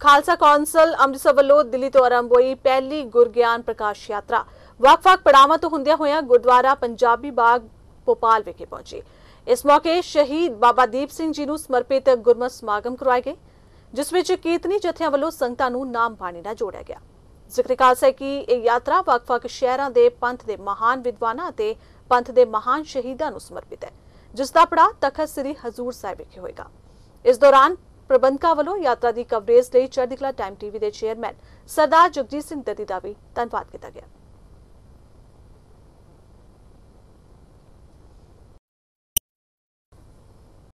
Khalsa council Amritsar ਵੱਲੋਂ ਦਿੱਲੀ ਤੋਂ ਆਰੰਭ ਹੋਈ ਪਹਿਲੀ ਗੁਰਗਿਆਨ ਪ੍ਰਕਾਸ਼ ਯਾਤਰਾ ਵੱਖ-ਵੱਖ ਪੜਾਵਾਂ ਤੋਂ ਹੁੰਦਿਆਂ ਹੋਇਆਂ ਗੁਰਦੁਆਰਾ ਪੰਜਾਬੀ ਬਾਗ ਭੋਪਾਲ ਵਿਖੇ ਪਹੁੰਚੀ। ਇਸ ਮੌਕੇ ਸ਼ਹੀਦ ਬਾਬਾ ਦੀਪ ਸਿੰਘ ਜੀ ਨੂੰ ਸਮਰਪਿਤ ਗੁਰਮਤਿ ਸਮਾਗਮ ਕਰਵਾਏ ਗਏ, ਜਿਸ ਵਿੱਚ ਕੀਰਤਨੀ ਜਥਿਆਂ ਵੱਲੋਂ ਸੰਗਤਾਂ ਨੂੰ ਨਾਮ ਬਾਣੀ ਨਾਲ ਜੋੜਿਆ ਗਿਆ। ਜ਼ਿਕਰ ਖਾਲਸਾ ਕਿ ਇਹ ਯਾਤਰਾ ਵੱਖ-ਵੱਖ ਸ਼ਹਿਰਾਂ ਦੇ ਪੰਥ ਦੇ ਮਹਾਨ ਵਿਦਵਾਨਾਂ ਅਤੇ ਪੰਥ ਦੇ ਮਹਾਨ ਸ਼ਹੀਦਾਂ ਨੂੰ ਸਮਰਪਿਤ ਹੈ, ਜਿਸ ਦਾ ਪੜਾਅ ਤਖਤ ਸ੍ਰੀ ਹਜ਼ੂਰ ਸਾਹਿਬ ਵਿਖੇ ਹੋਏਗਾ। ਇਸ ਦੌਰਾਨ ਪ੍ਰਬੰਧਕਾਂ ਵੱਲੋਂ ਯਾਤਰਾ ਦੀ ਕਵਰੇਜ ਲਈ ਚੜ੍ਹਦੀ ਕਲਾ ਟਾਈਮ ਟੀਵੀ ਦੇ ਚੇਅਰਮੈਨ ਸਰਦਾਰ ਜਗਜੀਤ ਸਿੰਘ ਦੱਤੀ ਦਾ ਵੀ ਧੰਨਵਾਦ ਕੀਤਾ ਗਿਆ।